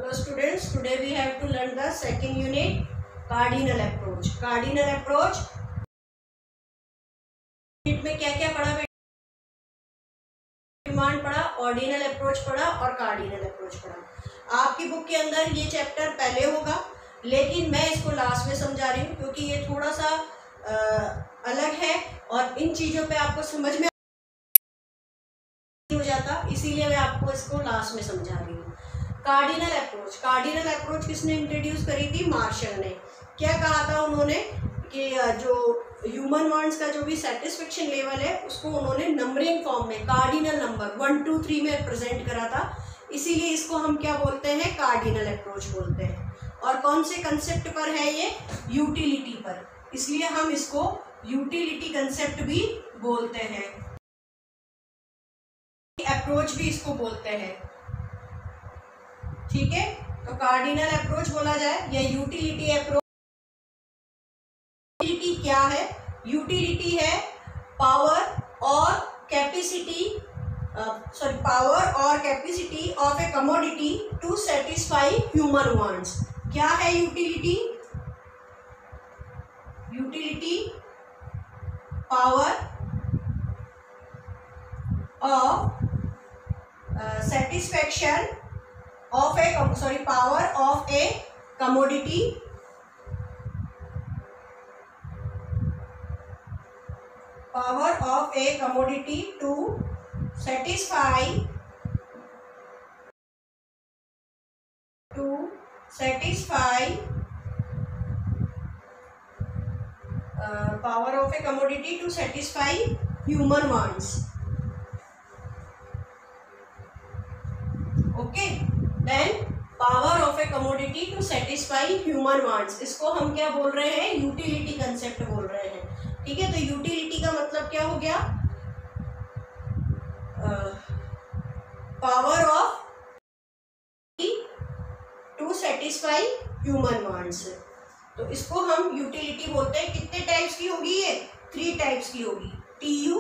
Hello students, today we have to learn the second unit, cardinal approach. Cardinal approach unit में क्या क्या पढ़ा? Demand पढ़ा, ordinal approach पढ़ा और कार्डिनल अप्रोच पढ़ा। आपकी बुक के अंदर ये चैप्टर पहले होगा, लेकिन मैं इसको लास्ट में समझा रही हूँ क्योंकि ये थोड़ा सा अलग है और इन चीज़ों पे आपको समझ में हो जाता, इसीलिए मैं आपको इसको लास्ट में समझा रही हूँ। कार्डिनल अप्रोच किसने इंट्रोड्यूस करी थी? मार्शल ने। क्या कहा था उन्होंने कि जो ह्यूमन वांट्स का जो भी सेटिस्फेक्शन लेवल है उसको उन्होंने नंबरिंग फॉर्म में कार्डिनल नंबर 1 2 3 में प्रेजेंट करा था, इसीलिए इसको हम क्या बोलते हैं? कार्डिनल अप्रोच बोलते हैं। और कौन से कंसेप्ट पर है ये? यूटिलिटी पर, इसलिए हम इसको यूटिलिटी कंसेप्ट भी बोलते हैं, अप्रोच भी इसको बोलते हैं। ठीक है, तो कार्डिनल अप्रोच बोला जाए या यूटिलिटी अप्रोच। यूटिलिटी क्या है? यूटिलिटी है पावर और capacity of a commodity to satisfy human wants. क्या है utility? Utility power of satisfaction of a power of a commodity to satisfy power of a commodity to satisfy human wants. Okay, then power of a commodity to satisfy human wants, इसको हम क्या बोल रहे हैं? Utility concept बोल रहे हैं। ठीक है, तो यूटिलिटी का मतलब क्या हो गया? Power of to satisfy human wants, तो इसको हम यूटिलिटी बोलते हैं। कितने टाइप्स की होगी ये? 3 टाइप्स की होगी, TU,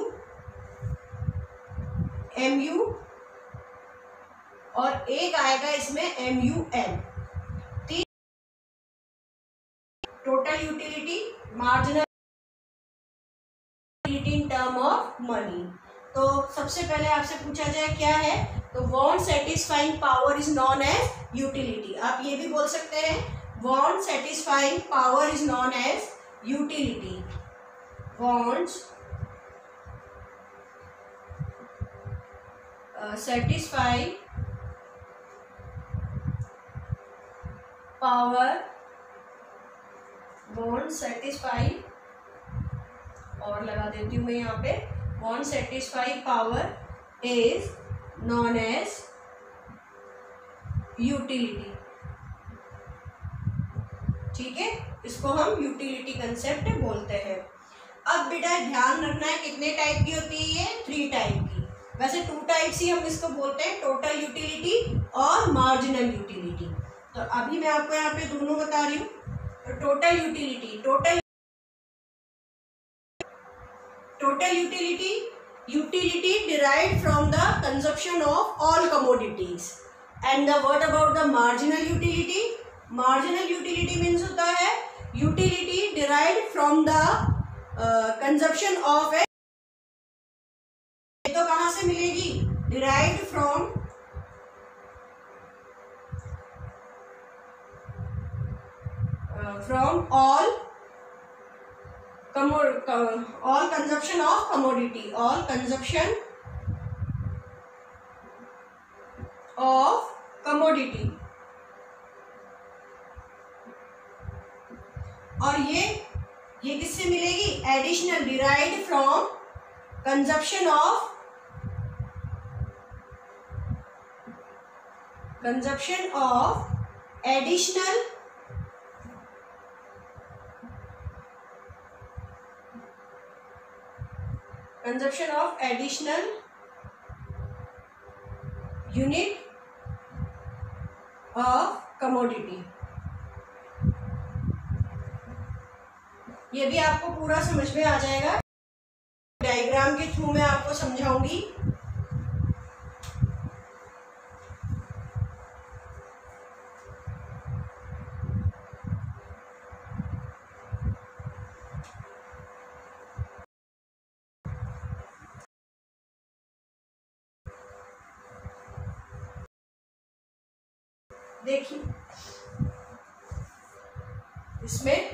MU और एक आएगा इसमें MUN। Total utility, marginal utility in term of money. तो सबसे पहले आपसे पूछा जाए क्या है, तो want satisfying power is known as utility. आप ये भी बोल सकते हैं, want satisfying power is known as utility. Wants satisfy power, want satisfy, और लगा देती हूं मैं यहाँ पे, want satisfy power is known as utility. ठीक है, इसको हम यूटिलिटी कंसेप्ट बोलते हैं। अब बेटा ध्यान रखना है, कितने टाइप की होती है ये? 3 टाइप की। वैसे 2 टाइप्स ही हम इसको बोलते हैं, टोटल यूटिलिटी और मार्जिनल यूटिलिटी। तो अभी मैं आपको यहाँ पे दोनों बता रही हूँ। तो total utility, utility derived from the consumption of all commodities. And what about the marginal utility? Marginal utility means होता है utility derived from the consumption of a, तो कहाँ से मिलेगी? derived from all consumption of commodity, all consumption of commodity। और ये किससे मिलेगी? Additional, derived from consumption of additional unit of commodity। ये भी आपको पूरा समझ में आ जाएगा, डायग्राम के थ्रू मैं आपको समझाऊंगी। देखिए इसमें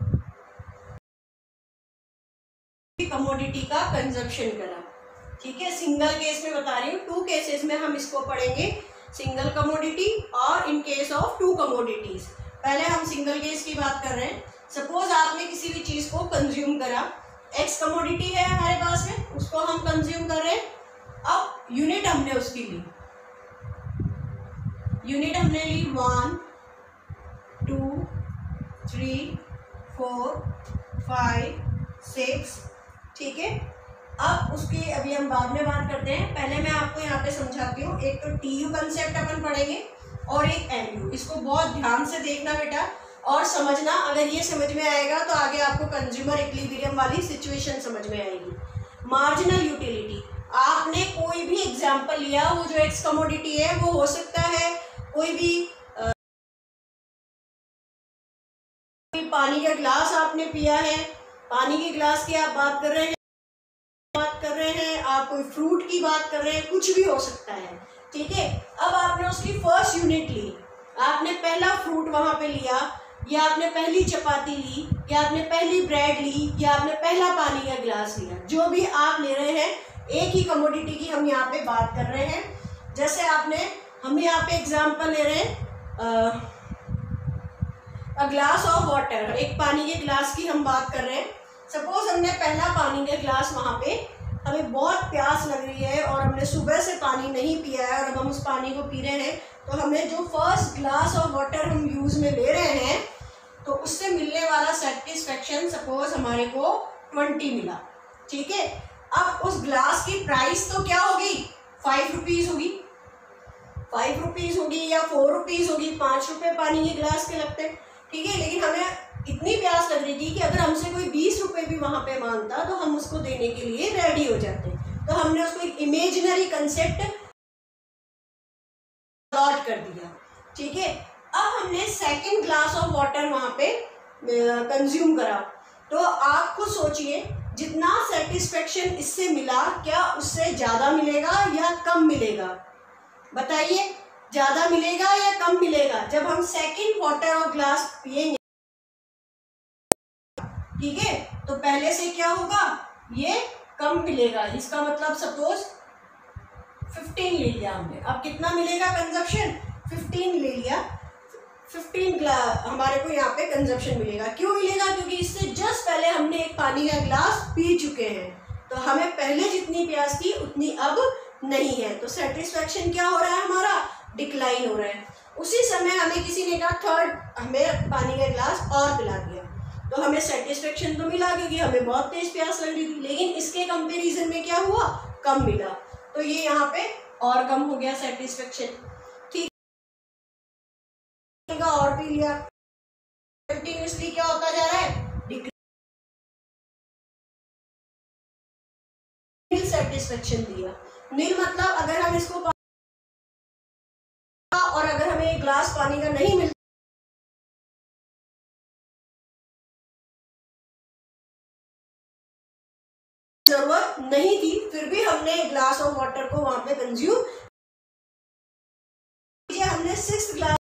कमोडिटी का कंजप्शन करा, ठीक है। सिंगल केस में बता रही हूँ, 2 केसेस में हम इसको पढ़ेंगे, सिंगल कमोडिटी और इन केस ऑफ 2 कमोडिटीज। पहले हम सिंगल केस की बात कर रहे हैं। सपोज आपने किसी भी चीज को कंज्यूम करा, एक्स कमोडिटी है हमारे पास में, उसको हम कंज्यूम कर रहे हैं। अब यूनिट हमने उसकी ली, यूनिट हमने ली 1 2 3 4 5 6, ठीक है। अब उसकी अभी हम बाद में बात करते हैं, पहले मैं आपको यहाँ पे समझाती हूँ। एक तो TU कंसेप्ट अपन पढ़ेंगे और एक MU। इसको बहुत ध्यान से देखना बेटा और समझना। अगर ये समझ में आएगा तो आगे आपको कंज्यूमर इक्विलिब्रियम वाली सिचुएशन समझ में आएगी। मार्जिनल यूटिलिटी, आपने कोई भी एग्जाम्पल लिया, वो जो एक्स कमोडिटी है वो हो सकता है कोई भी पानी का ग्लास आपने पिया है, पानी के ग्लास की आप बात कर रहे हैं, आप कोई फ्रूट की बात कर रहे हैं, कुछ भी हो सकता है, ठीक है। अब आपने उसकी फर्स्ट यूनिट ली, आपने पहला फ्रूट वहां पे लिया, या आपने पहली चपाती ली, या आपने पहली ब्रेड ली, या आपने पहला पानी का ग्लास लिया, जो भी आप ले रहे हैं, एक ही कमोडिटी की हम यहाँ पे बात कर रहे हैं। जैसे हम यहाँ पे एग्जाम्पल ले रहे हैं, अ ग्लास ऑफ वाटर, एक पानी के ग्लास की हम बात कर रहे हैं। सपोज हमने पहला पानी का ग्लास, वहाँ पे हमें बहुत प्यास लग रही है और हमने सुबह से पानी नहीं पिया है और अब हम उस पानी को पी रहे हैं, तो हमें जो फर्स्ट ग्लास ऑफ वाटर हम यूज में ले रहे हैं, तो उससे मिलने वाला सेटिस्फेक्शन सपोज हमारे को 20 मिला, ठीक है। अब उस ग्लास की प्राइस तो क्या होगी, 5 रुपीज होगी, 5 रुपीज होगी या 4 रुपीज होगी, 5 रुपए पानी के ग्लास के लगते हैं, ठीक है। लेकिन हमें इतनी प्यास लग रही थी कि अगर हमसे कोई 20 रुपए भी वहां पे मांगता तो हम उसको देने के लिए रेडी हो जाते। तो हमने उसको एक इमेजिनरी कंसेप्ट अलॉट कर दिया, ठीक है। अब हमने सेकंड ग्लास ऑफ वाटर वहां पे कंज्यूम करा, तो आप खुद सोचिए जितना सेटिस्फेक्शन इससे मिला, क्या उससे ज्यादा मिलेगा या कम मिलेगा, बताइए, ज्यादा मिलेगा या कम मिलेगा। जब हम सेकंड वाटर और ग्लास पिएंगे, ठीक है, तो पहले से क्या होगा, ये कम मिलेगा। इसका मतलब सपोज 15 ले लिया हमने, अब कितना मिलेगा कंजप्शन, 15 ले लिया, 15 हमारे को यहाँ पे कंजप्शन मिलेगा। क्यों मिलेगा, क्योंकि इससे जस्ट पहले हमने एक पानी का ग्लास पी चुके हैं, तो हमें पहले जितनी प्यास थी उतनी अब नहीं है, तो सेटिस्फेक्शन क्या हो रहा है, हमारा डिक्लाइन हो रहा है। उसी समय हमें किसी ने कहा थर्ड हमें पानी का ग्लास और पिला दिया, तो हमें सेटिस्फेक्शन तो मिला क्योंकि हमें बहुत तेज प्यास लग रही थी, लेकिन इसके कंपैरिजन में क्या हुआ, कम मिला, तो ये यहाँ पे और कम हो गया सेटिस्फेक्शन, ठीक है। और पी लिया, कंटिन्यूसली क्या होता जा रहा है, नील सेटिस्फेक्शन दिया। नील मतलब अगर हम इसको और अगर हमें एक ग्लास पानी का नहीं मिलता, जरूरत नहीं थी, फिर भी हमने ग्लास ऑफ वाटर को वहां पे कंज्यूम, हमने 6th ग्लास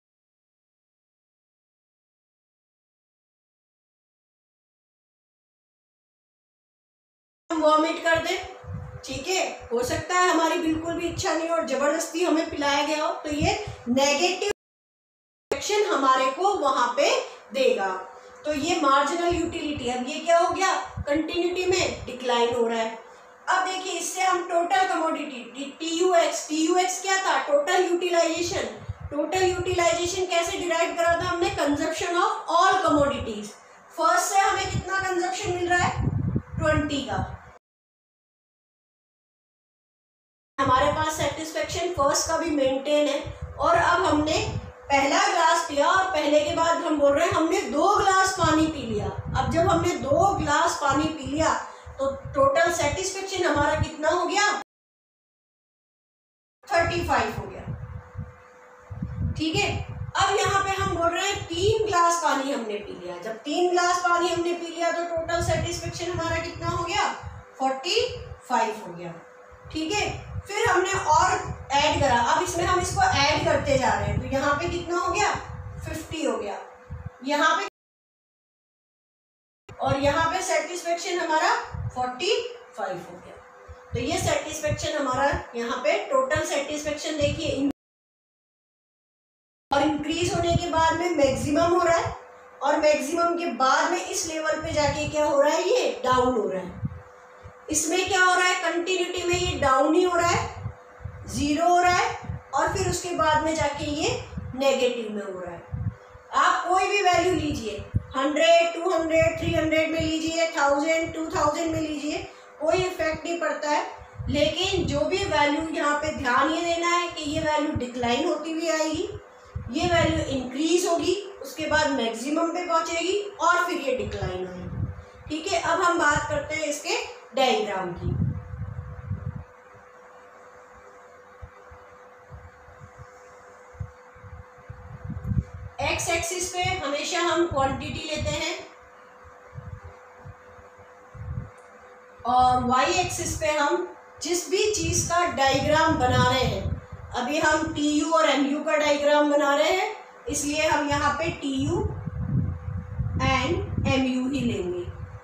वॉमिट कर दे, ठीक है, हो सकता है हमारी बिल्कुल भी इच्छा नहीं और जबरदस्ती हमें पिलाया गया हो, तो ये नेगेटिव रिएक्शन हमारे को वहां पे देगा। तो ये मार्जिनल यूटिलिटी, अब ये क्या हो गया, कंटिन्यूटी में डिक्लाइन हो रहा है। अब देखिए इससे हम टोटल कमोडिटी TUX क्या था, टोटल यूटिलाइजेशन। टोटल यूटिलाइजेशन कैसे डिराइव करा था हमने, consumption of all commodities. First से हमें कितना कंजप्शन मिल रहा है, 20 का। हमारे पास सेटिस्फेक्शन फर्स्ट का भी मेंटेन है, और अब हमने पहला ग्लास पिया और पहले के बाद हम बोल रहे हैं हमने 2 ग्लास पानी पी लिया। अब जब हमने 2 ग्लास पानी पी लिया तो टोटल सेटिस्फेक्शन हमारा कितना हो गया, 35 हो गया, ठीक है। अब यहाँ पे हम बोल रहे हैं 3 ग्लास पानी हमने पी लिया। जब 3 ग्लास पानी हमने पी लिया तो टोटल सेटिस्फेक्शन हमारा कितना हो गया, 45 हो गया, ठीक है। फिर हमने और ऐड करा, अब इसमें हम इसको ऐड करते जा रहे हैं, तो यहाँ पे कितना हो गया 50 हो गया यहाँ पे, और यहाँ पे सेटिस्फेक्शन हमारा 45 हो गया। तो ये सेटिस्फेक्शन हमारा यहाँ पे टोटल सेटिस्फेक्शन देखिए, और इंक्रीज होने के बाद में मैक्सिमम हो रहा है, और मैक्सिमम के बाद में इस लेवल पे जाके क्या हो रहा है, ये डाउन हो रहा है। इसमें क्या हो रहा है, कंटिन्यूटी में ये डाउन ही हो रहा है, 0 हो रहा है, और फिर उसके बाद में जाके ये नेगेटिव में हो रहा है। आप कोई भी वैल्यू लीजिए, 100, 200, 300 में लीजिए, 1000, 2000 में लीजिए, कोई इफेक्ट नहीं पड़ता है। लेकिन जो भी वैल्यू यहाँ पे ध्यान ये देना है कि ये वैल्यू डिक्लाइन होती हुई आएगी, ये वैल्यू इंक्रीज होगी, उसके बाद मैक्सिमम पे पहुंचेगी, और फिर ये डिक्लाइन होगी। ठीक है, अब हम बात करते हैं इसके डायग्राम की। एक्स एक्सिस पे हमेशा हम क्वांटिटी लेते हैं, और वाई एक्सिस पे हम जिस भी चीज का डायग्राम बना रहे हैं, अभी हम टी यू और एम यू का डायग्राम बना रहे हैं, इसलिए हम यहाँ पे T U and M U ही लेंगे।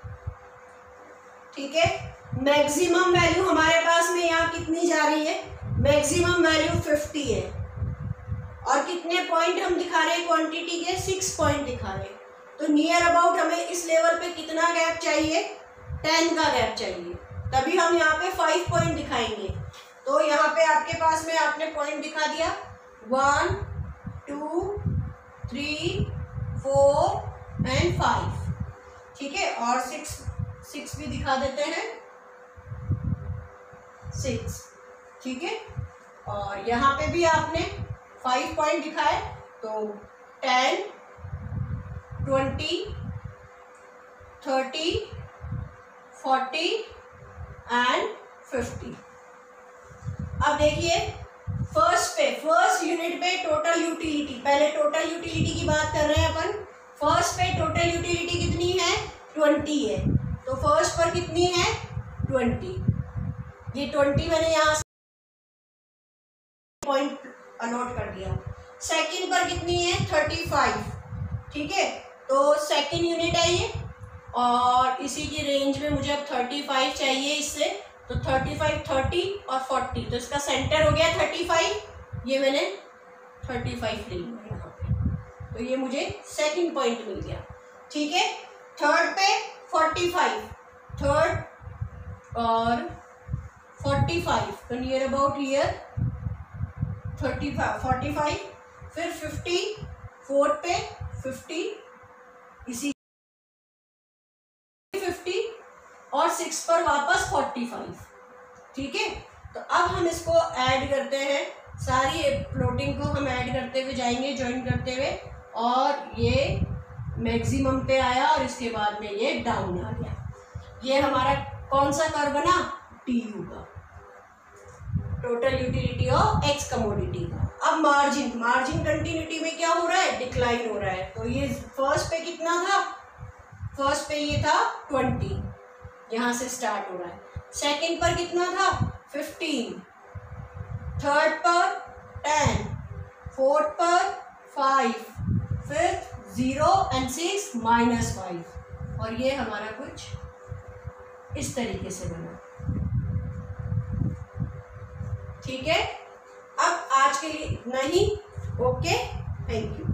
ठीक है, मैक्सिमम वैल्यू हमारे पास में यहाँ कितनी जा रही है, मैक्सिमम वैल्यू 50 है, और कितने पॉइंट हम दिखा रहे हैं क्वांटिटी के, 6 पॉइंट दिखा रहे हैं। तो नियर अबाउट हमें इस लेवल पे कितना गैप चाहिए, 10 का गैप चाहिए, तभी हम यहाँ पे 5 पॉइंट दिखाएंगे। तो यहाँ पे आपके पास में आपने पॉइंट दिखा दिया 1, 2, 3, 4 एंड 5। ठीक है, और 6 भी दिखा देते हैं, 6। ठीक है, और यहाँ पे भी आपने 5 पॉइंट दिखाए, तो 10, 20, 30, 40 एंड 50। अब देखिए फर्स्ट यूनिट पे टोटल यूटिलिटी, पहले टोटल यूटिलिटी की बात कर रहे हैं अपन। फर्स्ट पे टोटल यूटिलिटी कितनी है, 20 है, तो फर्स्ट पर कितनी है 20, ये 20 मैंने यहाँ से पॉइंट अनोट कर दिया। सेकंड पर कितनी है 35। ठीक है, तो सेकंड यूनिट है ये, और इसी की रेंज में मुझे अब 35 चाहिए इससे, तो 35, 30 और 40, तो इसका सेंटर हो गया 35, ये मैंने 35 ले लिया यहाँ पे, तो ये मुझे सेकंड पॉइंट मिल गया। ठीक है, थर्ड पे 45, थर्ड और 45, तो नियर अबाउट ईयर 45, फिर 50, फोर्थ पे 50, इसी 50 और 6 पर वापस 45। ठीक है, तो अब हम इसको ऐड करते हैं, सारी प्लॉटिंग को हम ऐड करते हुए जाएंगे, ज्वाइन करते हुए, और ये मैक्सिमम पे आया, और इसके बाद में ये डाउन आ गया। ये हमारा कौन सा कर्व बना, टी यू का, total utility of X commodity का। अब मार्जिन कंटिन्यूटी में क्या हो रहा है, डिक्लाइन हो रहा है। तो ये फर्स्ट पे कितना था, फर्स्ट पे ये था 20, यहाँ से स्टार्ट हो रहा है। सेकंड पर कितना था 15, थर्ड पर 10, फोर्थ पर 5, फिफ्थ 0 एंड 6 -5, और ये हमारा कुछ इस तरीके से बना। ठीक है, अब आज के लिए इतना ही। Okay, thank you.